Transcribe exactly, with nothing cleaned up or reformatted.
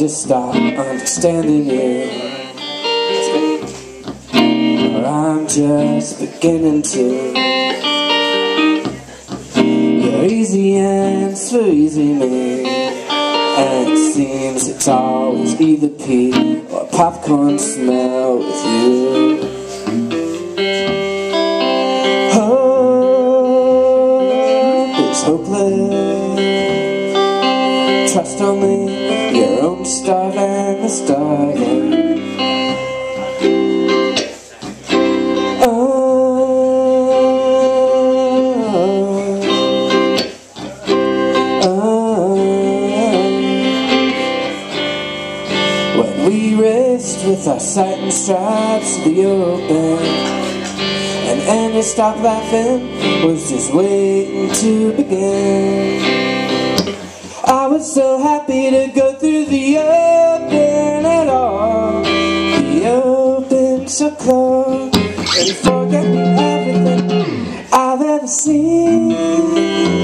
just stop understanding you, or I'm just beginning to. You're easy ends for easy me, and it seems it's always either pee or popcorn smell with you. Hope is hopeless. Trust only your own starving the starving. Oh, oh. When we raced with our satin stripes to the open, and any stop laughing was just waiting to begin. I was so happy to go through the open at all, the open so close, and forget everything I've ever seen.